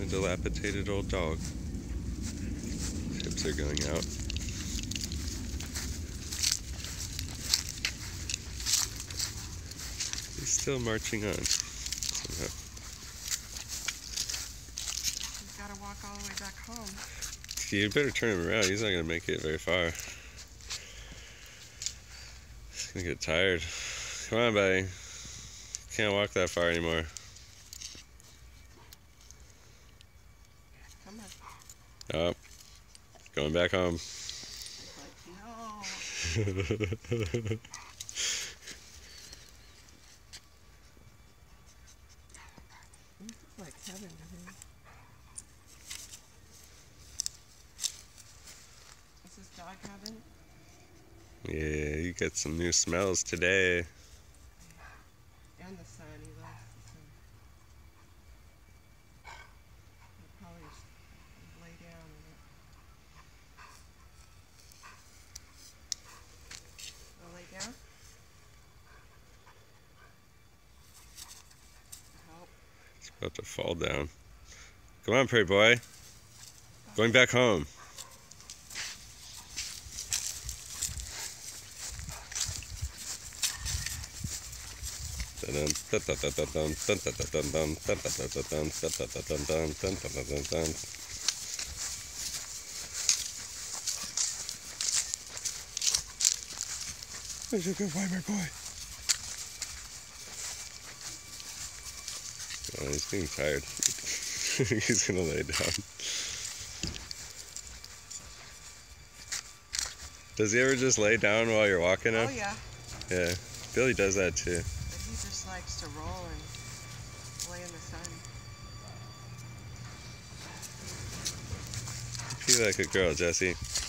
dilapidated old dog. His hips are going out. He's still marching on somehow. He's got to walk all the way back home. You better turn him around. He's not going to make it very far. He's going to get tired. Come on, buddy. Can't walk that far anymore. Come on. Oh, going back home. Like, no. This is like heaven to me. Is this dog heaven? Yeah, you get some new smells today. And the sun, he loves the sun. He'll probably just lay down in it. Wanna lay down? Help. It's about to fall down. Come on, pretty boy. Going back home. That's a good boy, my boy. Oh, he's getting tired. He's gonna lay down. Does he ever just lay down while you're walking him? Oh yeah. Yeah, Billy does that too. But he just likes to roll and lay in the sun. Be like a girl, Jesse.